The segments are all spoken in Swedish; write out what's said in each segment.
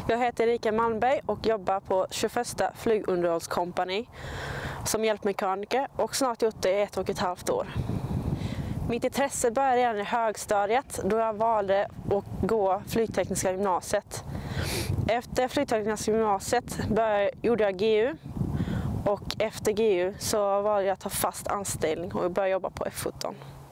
Jag heter Erika Malmberg och jobbar på 21:a flygunderhållskompani som hjälpmekaniker och snart gjort det i 1,5 år. Mitt intresse började redan i högstadiet då jag valde att gå flygtekniska gymnasiet. Efter flygtekniska gymnasiet gjorde jag GU och efter GU så valde jag att ta fast anställning och började jobba på F17.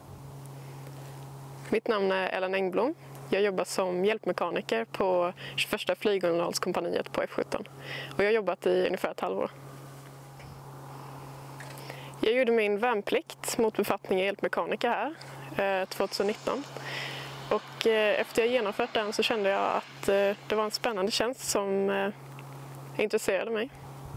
Mitt namn är Ellen Engblom. Jag jobbar som hjälpmekaniker på 21:a flygunderhållskompaniet på F17 och jag har jobbat i ungefär ett halvår. Jag gjorde min värnplikt mot befattning i hjälpmekaniker här 2019 och efter jag genomfört den så kände jag att det var en spännande tjänst som intresserade mig.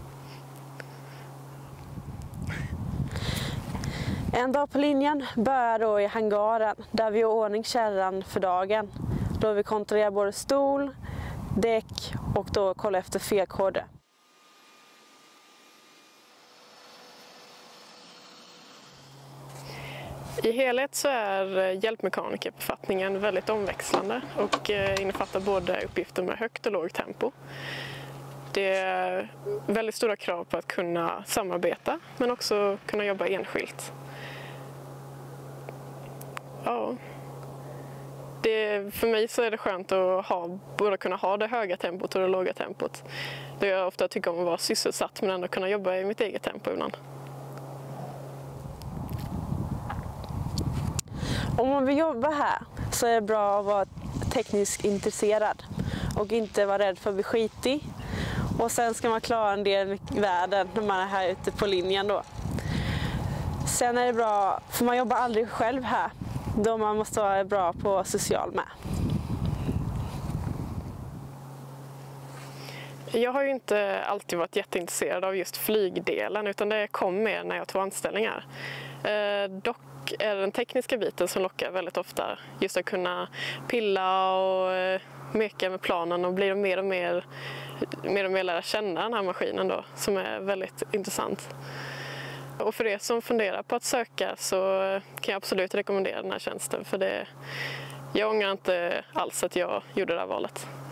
En dag på linjen började då i hangaren där vi gör ordning kärran för dagen. Då vi kontrollerar både stol, däck och då kollar efter felkoder. I helhet så är hjälpmekanikerbefattningen väldigt omväxlande och innefattar både uppgifter med högt och lågt tempo. Det är väldigt stora krav på att kunna samarbeta men också kunna jobba enskilt. Ja. För mig så är det skönt att både kunna ha det höga tempot och det låga tempot. Då jag ofta tycker om att vara sysselsatt men ändå kunna jobba i mitt eget tempo ibland. Om man vill jobba här så är det bra att vara tekniskt intresserad och inte vara rädd för att bli skitig. Och sen ska man klara en del i världen när man är här ute på linjen då. Sen är det bra, för man jobbar aldrig själv här, då man måste vara bra på social med. Jag har ju inte alltid varit jätteintresserad av just flygdelen utan det kom med när jag tog anställningar. Dock är det den tekniska biten som lockar väldigt ofta. Just att kunna pilla och meka med planen och bli mer och mer lära känna den här maskinen då, som är väldigt intressant. Och för er som funderar på att söka så kan jag absolut rekommendera den här tjänsten för jag ångrar inte alls att jag gjorde det här valet.